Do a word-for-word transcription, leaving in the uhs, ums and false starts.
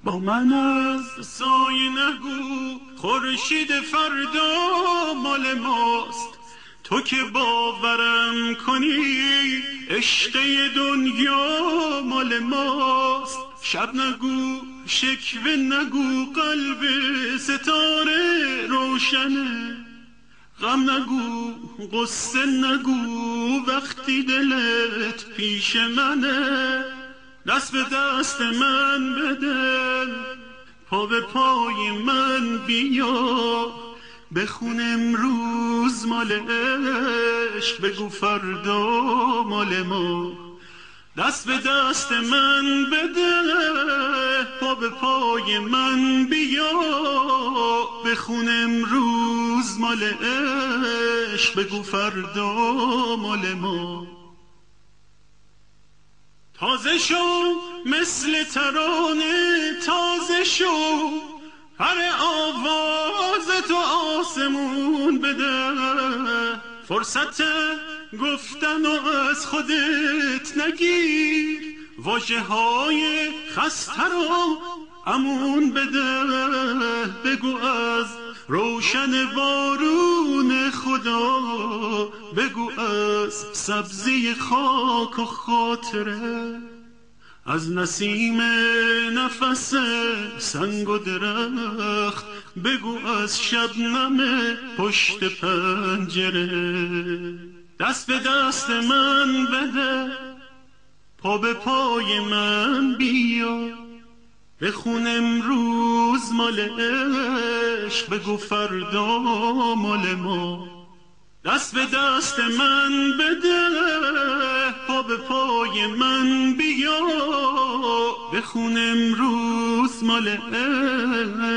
با من از سایه نگو خورشید فردا مال ماست. تو که باورم کنی عشق دنیا مال ماست. شب نگو شکوه نگو قلب ستاره روشنه. غم نگو قصه نگو وقتی دلت پیش منه. دست به دست من بده پا به پای من بیا. بخون امروز مال عشق بگو فردا مال ما. دست به دست من بده پا به پای من بیا. بخون امروز مال عشق بگو فردا مال ما. تازه شو مثل ترانه تازه شو پر آواز تو آسمون بده. فرصت گفتن و از خودت نگیر واژه های خسته رو امون بده. بگو از روشن بارون خدا بگو از سبزی خاک و خاطره. از نسیم نفس سنگ و درخت بگو از شبنم پشت پنجره. دست به دست من بده پا به پای من بیا. بخون امروز مال عشق بگو فردا مال ما. دست به دست من بده پا به پای من بیا. بخون امروز مال عشق